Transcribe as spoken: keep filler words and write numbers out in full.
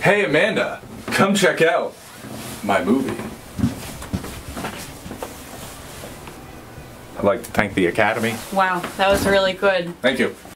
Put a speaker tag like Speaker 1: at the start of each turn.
Speaker 1: Hey Amanda, come check out my movie. I'd like to thank the Academy.
Speaker 2: Wow, that was really good.
Speaker 1: Thank you.